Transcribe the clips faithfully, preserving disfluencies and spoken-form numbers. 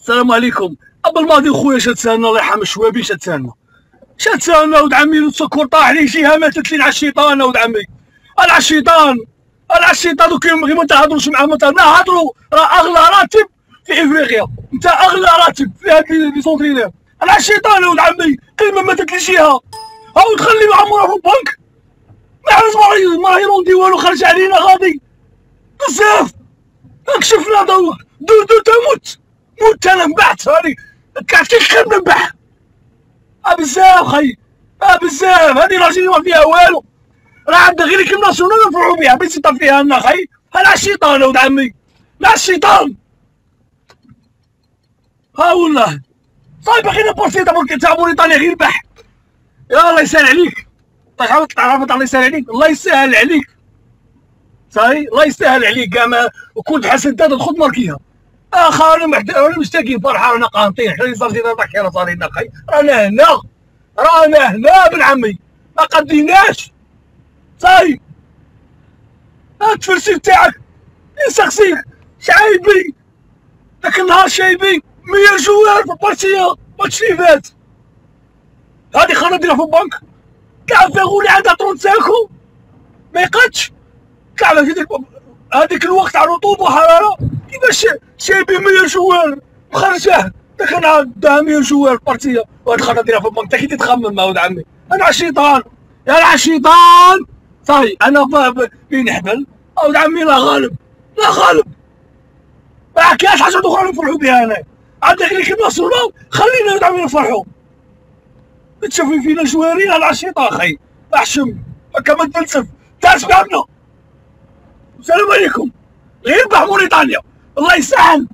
السلام عليكم. قبل ما ندير خويا شاد سالنا الله يرحم الشوابي، شاد سالنا شاد سالنا ولد عمي السكر طاح لي جهه ماتت لي على الشيطان ولد عمي. انا على الشيطان انا على الشيطان وكاين غير ما تهضروش معاه، ما نهضروا. راه اغلى راتب في افريقيا، انت اغلى راتب في هاد لي سونترينير. انا على الشيطان ولد عمي، كلمه ماتت لي جهه هاو تخلي مع مورا في البنك ما عرفت ما يروندي والو، خرج علينا غادي بزاف. كشفنا دور دور دور تموت موت انا نبعت هاني كاع كي نبح اه بزاف خي اه بزاف. هادي راجلي ما فيها والو، راه عندنا غير الكلمه ناسيونال نفرحوا بها بيسيطا فيها لنا خي. انا على الشيطان ولد عمي، مع الشيطان ها والله. صاي باغي نبورسي تاع موريتانيا غير بح. يا الله يسهل عليك، تعرف تعرف الله يسهل عليك، الله يسهل عليك صاي الله يسهل عليك كاع. ما وكنت حسن تاع خذ ماركيها اخا. انا محتاج مشتاقين فرحه رانا قانطين حنا صار فينا ضحكه صار لنا خي. رانا هنا رانا هنا بن عمي ما قديناش صاي. هاد التفرسي تاعك يسقسيك شعيبي ذاك النهار شايبي مية جوار في البارتيه ماتش اللي فات. هادي خلينا نديرها في البنك كاع فيغولي عندها ثلاثين ما يقدش كاع في ديك هذيك الوقت تاع رطوبه وحراره كيفاش شايبين مية جوار وخرجاه ذاك النهار داها مية جوار في البارتيه. وهاد خلينا نديرها في البنك تا كي تتخمم ولد عمي. انا على الشيطان يا على الشيطان صاي. انا بين نحبل ولد عمي لا غالب لا غالب. ما كاش حاجه اخرى نفرحوا بها. انا عندك غير كيما ناسيونال خلينا ولد عمي نفرحوا. تشوفي فينا جوارين على الشيطان خي احشم هكا ما تفلسف تاع سبابنا. السلام عليكم. غير بح موريتانيا الله يسهل.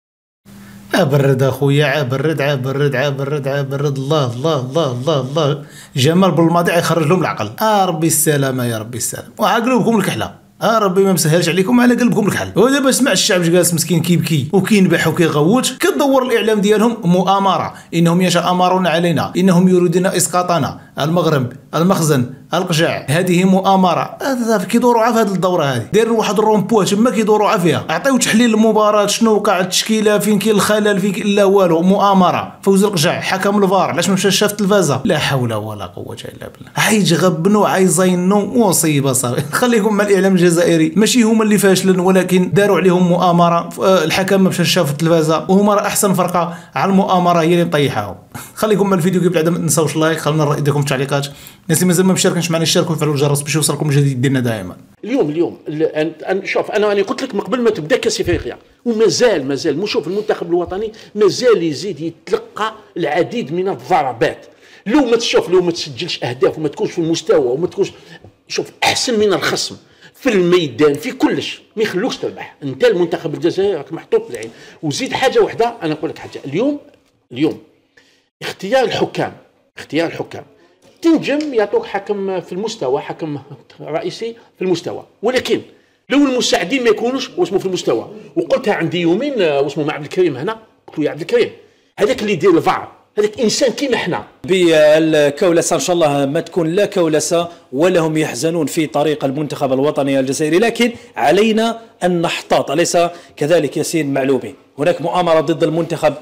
عبرد اخويا عبرد عبرد عبرد عبرد. الله الله الله الله الله. جمال بالماضي يخرج لهم العقل. اه ربي السلامه يا ربي السلام. وعقلوبكم الكحله. اه ربي ما مسهلش عليكم على قلبكم الكحل. ودابا سمع الشعب جالس مسكين كيبكي وكينبح وكيغوت. كدور الاعلام ديالهم مؤامره، انهم يتامرون علينا، انهم يريدون اسقاطنا. المغرب المخزن القجع هذه مؤامره. هذا كيدوروا عا في هذه الدوره هذه دايرين واحد الرومبوا تما كيدوروا عا فيها. عطيو تحليل المباراه شنو وقع التشكيله فين كاين الخلل فين لا والو. مؤامره. فوز القجع حكم الفار علاش ما مشاش شاف التلفازه. لا حول ولا قوه الا بالله. عايجغبنوا عايزينوا مصيبه صافي. خليكم مع الاعلام الجزائري ماشي هما اللي فاشلين ولكن داروا عليهم مؤامره. الحكم ما مشاش شاف التلفازه وهما راه احسن فرقه على المؤامره هي اللي مطيحاهم. خليكم مع الفيديو كيف بعدا ما تنساوش لايك. خلينا نرى ايديكم في التعليقات. الناس اللي مازال ما مشاركينش معنا يشاركوا ويفعلوا الجرس باش يوصلكم الجديد ديالنا دائما. اليوم اليوم أن شوف انا راني قلت لك من قبل ما تبدا كاس افريقيا ومازال مازال نشوف المنتخب الوطني مازال يزيد يتلقى العديد من الضربات. لو ما تشوف لو ما تسجلش اهداف وما تكونش في المستوى وما تكونش شوف احسن من الخصم في الميدان في كلش ما يخلوكش تربح. انت المنتخب الجزائري راك محطوط في العين. وزيد حاجه واحده انا نقول لك حاجه. اليوم اليوم اختيار الحكام اختيار الحكام تنجم يعطوك حكم في المستوى حكم رئيسي في المستوى، ولكن لو المساعدين ما يكونوش واسمه في المستوى. وقلتها عندي يومين واسمه مع عبد الكريم هنا قلت له يا عبد الكريم هذاك اللي يدير الفار هذاك انسان كيما احنا. بالكولسه ان شاء الله ما تكون لا كولسه ولا هم يحزنون في طريق المنتخب الوطني الجزائري، لكن علينا ان نحتاط. اليس كذلك ياسين معلومي؟ هناك مؤامره ضد المنتخب،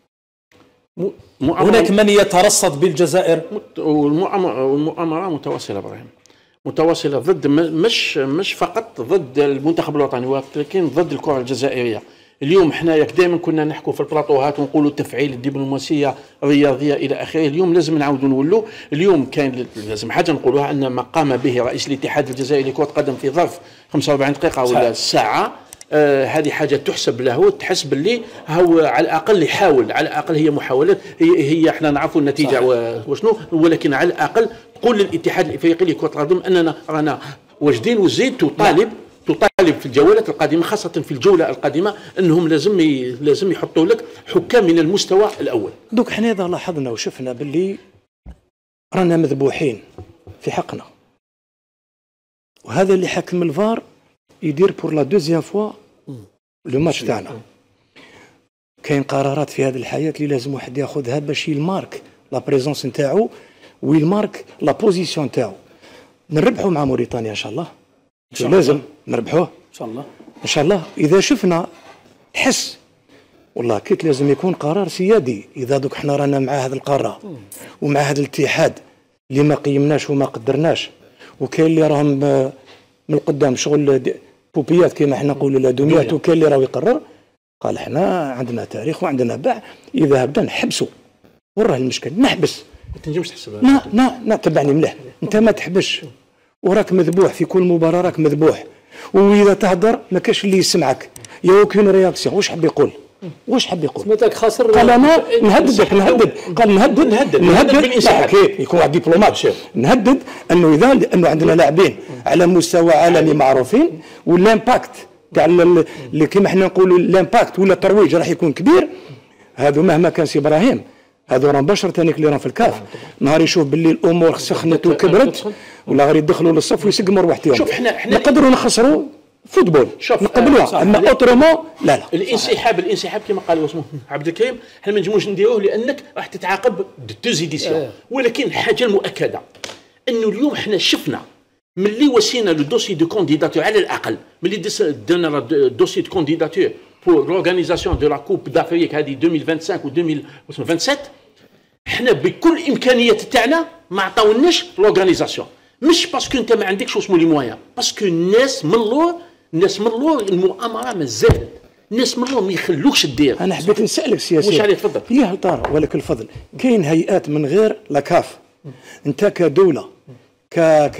هناك من يترصد بالجزائر. والمؤامره متواصله ابراهيم، متواصله ضد مش مش فقط ضد المنتخب الوطني ولكن ضد الكره الجزائريه. اليوم حنايا دائما كنا نحكوا في البلاطوهات ونقولوا تفعيل الدبلوماسيه الرياضيه الى اخره. اليوم لازم نعاودوا نقولوا اليوم كاين لازم حاجه نقولوها ان ما قام به رئيس الاتحاد الجزائري لكره القدم في ظرف خمسة وأربعين دقيقه ولا ساعه آه هذه حاجه تحسب له، تحس باللي هو على الاقل يحاول، على الاقل هي محاولات. هي, هي احنا نعرفوا النتيجه وشنو، ولكن على الاقل تقول للاتحاد الافريقي لكره القدم اننا رانا واجدين وزيد تطالب تطالب في الجولات القادمه خاصه في الجوله القادمه انهم لازم لازم يحطوا لك حكام من المستوى الاول. دوك حنا اذا لاحظنا وشفنا باللي رانا مذبوحين في حقنا، وهذا اللي حكم الفار يدير بور لا دوزيام فوا لو ماتش تاعنا. كاين قرارات في هذه الحياه اللي لازم واحد ياخذها باش يمارك لا بريزونس نتاعو ويمارك لا بوزيسيون نتاعو. نربحوا مع موريتانيا ان شاء الله، لازم نربحوه ان شاء الله ان شاء الله. اذا شفنا حس والله كيت لازم يكون قرار سيادي. اذا دوك حنا رانا مع هذا القاره ومع هذا الاتحاد اللي ما قيمناش وما قدرناش، وكاين اللي راهم من القدام شغل بوبيات كما حنا نقولوا لا دميات، وكاين اللي راه يقرر. قال حنا عندنا تاريخ وعندنا باع، اذا بدا نحبسوا وراه المشكل نحبس. ما تنجمش تحسبها. لا لا لا تبعني مليح، انت ما تحبش وراك مذبوح في كل مباراه، راك مذبوح، واذا تهدر ما كاش اللي يسمعك. يا اوكين رياكسيون. واش حب يقول؟ واش حب يقول؟ سميتك خاسر. قال انا نهددك نهدد قال نهدد نهدد نهدد بالانسحاب. يكون واحد دبلومات نهدد انه اذا انه عندنا لاعبين على مستوى عالمي معروفين، والامباكت تاع اللي كيما حنا نقولوا الامباكت ولا الترويج راح يكون كبير. هذو مهما كان سي ابراهيم هذو راه مباشره ثاني اللي راهم في الكاف، نهار يشوف باللي الامور سخنت وكبرت ولا غير يدخلوا للصف ويسقموا رواحتهم. شوف حنا حنا نقدروا نخسروا فوتبول نقبلوها، اما اوترومون لا لا. الانسحاب الانسحاب كما قال اسمه عبد الكريم، حنا ما نجموش نديروه لانك راح تتعاقب دو زيديسيون. ولكن الحاجه المؤكده انه اليوم حنا شفنا ملي وسينا لو دوسي دو كونديداتور على الاقل، ملي درنا دوسي دو كونديداتور pour l'organisation de la Coupe d'Afrique هذه ألفين وخمسة وعشرين و ألفين وسبعة وعشرين، حنا بكل الامكانيات تاعنا ما عطاوناش لورغانيزاسيون. مش باسكو انت ما عندكش اسمه لي مويان، باسكو الناس من اللور الناس من اللور المؤامره مازالت، الناس من اللور ما يخلوكش دير. انا حبيت نسالك سياسي واش عليك؟ تفضل. يا هلطار ولك الفضل. كاين هيئات من غير لاكاف، انت كدوله ك ك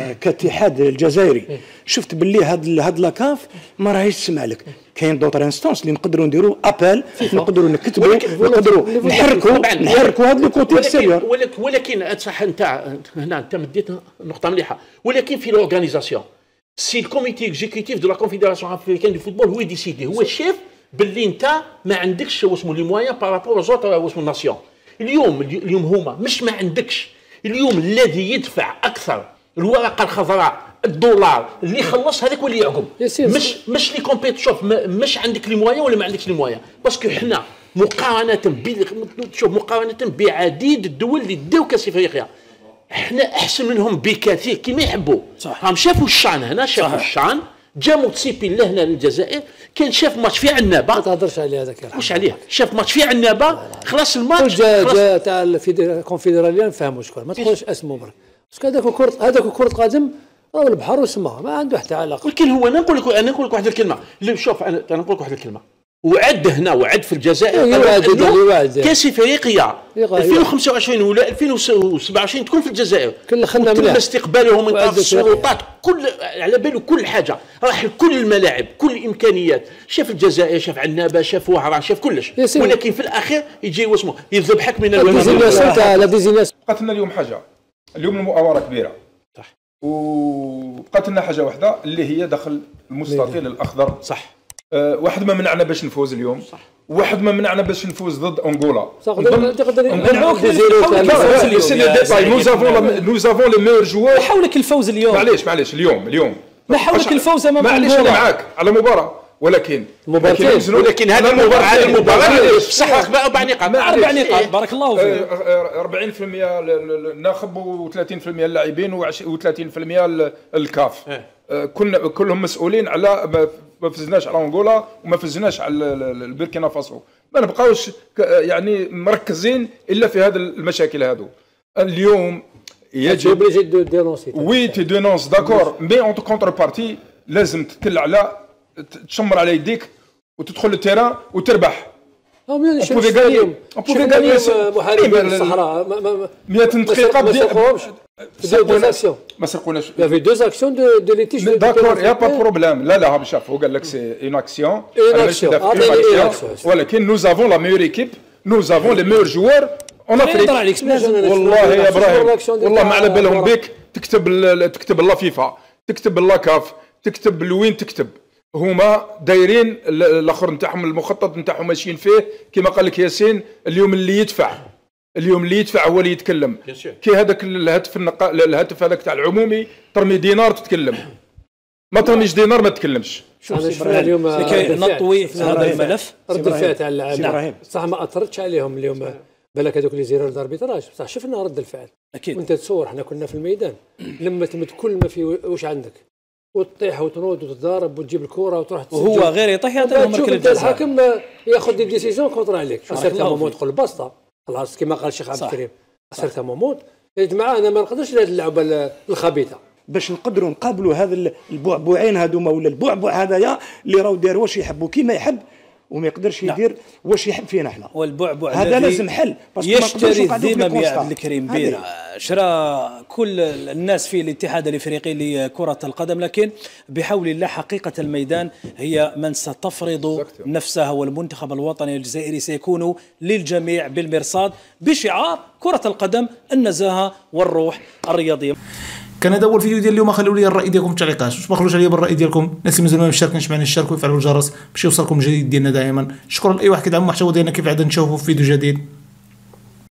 كاتحاد الجزائري شفت باللي هاد هاد لاكاف ما راهيش تسمع لك. كاين دوطر انستونس اللي نقدروا نديروا ابل، نقدروا نكتبوا، نقدروا نحركوا نحركوا هذا لو كوتي اكستيريور. ولكن ولكن صح انت هنا انت مديت نقطه مليحه، ولكن في لورغانيزاسيون سي الكوميتي اكزيكوتيف دو لا كونفيدراسيون افريكان دو فوتبول هو ديسيدي، هو الشيف باللي انت ما عندكش واسمو لي مويان بارابور زوتر واسمو ناسيون. اليوم اليوم هما مش ما عندكش، اليوم الذي يدفع اكثر الورقه الخضراء الدولار اللي يخلص هذاك هو اللي يعقب، مش مش لي كومبيت. شوف مش عندك لي مويان ولا ما عندكش لي مويان، باسكو حنا مقارنه شوف مقارنه بعديد الدول اللي داو كاس افريقيا احنا احسن منهم بكثير كيما يحبوا. راهم شافوا الشان هنا، شافوا الشان جا موتسيبي لهنا للجزائر، كان شاف ماتش في عنابه. ما تهضرش عليه هذاك، واش عليه؟ شاف ماتش في عنابه خلاص الماتش جا جا تاع الكونفدراليه نفهموا شكون، ما تقولش اسمه برك، باسكو هذاك كره هذاك كره قدم او البحر وسماه ما عنده حتى علاقه. ولكن هو انا نقول لك انا نقول لك واحد الكلمه، شوف انا انا نقول لك واحد الكلمه، وعد هنا وعد في الجزائر يوعد كاس افريقيا ألفين وخمسة وعشرين ولا ألفين وسبعة وعشرين تكون في الجزائر، كل خدنا مليح استقبالهم من طرف السلطات، كل على باله كل حاجه، راح كل الملاعب كل الامكانيات، شاف الجزائر شاف عنابه شاف وهران شاف كلش، ولكن في الاخير يجي واسمه يذبحك من الديزيناسيون تاع لا ديزيناسيون. بقات لنا اليوم حاجه، اليوم المؤامره كبيره صح، وبقات لنا حاجه واحده اللي هي دخل المستطيل الاخضر صح. أه واحد ما منعنا باش نفوز اليوم صح. واحد ما منعنا باش نفوز ضد انغولا. تقدر نمنعوك نو افون لو ميور جوار. ما حولك الفوز اليوم؟ معليش معليش اليوم اليوم ما حولك الفوز امام انغولا. معليش انا معاك على مباراه، ولكن ولكن, ولكن هذه المباراه هذه المباراه بصح اربع نقاط اربع نقاط بارك الله فيك. أربعين بالمئة الناخب وثلاثين بالمئة اللاعبين وثلاثين بالمئة الكاف. كنا كلهم مسؤولين على ما فزناش على انغولا وما فزناش على البوركينا فاسو. ما نبقاوش يعني مركزين الا في هذه المشاكل هذو. اليوم يجب وي تي دونونس داكور مي اون كونتر بارتي لازم تتل على تشمر على يديك وتدخل للتيران وتربح. هم بوفي غاني بوفي غاني محاربين الصحراء مئة دقيقة ما سرقوهمش دو زاكسيون ما سرقوناش. يا في دو زاكسيون دو دو ليتيش داكور يا با بروبليم. لا لا شاف هو قال لك سي اون اكسيون ولكن نو افون لا ميور ايكيب نو افون لي ميور جوار اون افريك. والله يا ابراهيم والله ما على بالهم بك تكتب تكتب لا فيفا تكتب لا كاف تكتب لوين تكتب، هما دايرين الاخر نتاعهم المخطط نتاعهم ماشيين فيه كما قال لك ياسين. اليوم اللي يدفع اليوم اللي يدفع هو اللي يتكلم. كي هذاك الهاتف النقا... الهاتف هذاك تاع العمومي ترمي دينار تتكلم، ما ترميش دينار ما تتكلمش. شوف اليوم لكي نطوي في هذا الملف رد الفعل تاع اللاعبين صح ما اثرتش عليهم اليوم، بالك هذوك اللي زيروا الاربيتراج صح شفنا رد الفعل اكيد. وانت تصور احنا كنا في الميدان لما تمد كل ما في واش عندك وتطيح وتنوض وتتضارب وتجيب الكره وتروح تسجل. وهو غير يطيح يعطيهم تشوف ركله انت جزاء. الحاكم ياخذ دي ديسيزيون كونتر عليك. اسيرت مومون تقول بسطه خلاص كما قال الشيخ عبد الكريم. اسيرت مومون يا جماعه انا ما نقدرش لهذه اللعبه الخبيثه باش نقدروا نقابلوا هذا البعبعين هذوما ولا البعبع هذايا اللي راهو دار واش يحب كيما يحب وما يقدرش يدير واش يحب فينا احنا. والبعبع هذا لازم حل يشتري الذمم يا عبد الكريم بيرة. شرى كل الناس في الاتحاد الافريقي لكرة القدم، لكن بحول الله حقيقة الميدان هي من ستفرض نفسها، والمنتخب الوطني الجزائري سيكون للجميع بالمرصاد بشعار كرة القدم النزاهة والروح الرياضية. كان هذا هو الفيديو ديال اليوم. خليوا لي الراي ديالكم في التعليقات، واش ما خلوش عليا بالراي ديالكم. الناس اللي مازال ما مشاركينش معنا يشاركوا ويفعلوا الجرس باش يوصلكم الجديد ديالنا دائما. شكرا لاي واحد كيدعم المحتوى ديالنا. كيف عاده نشوفوا في فيديو جديد.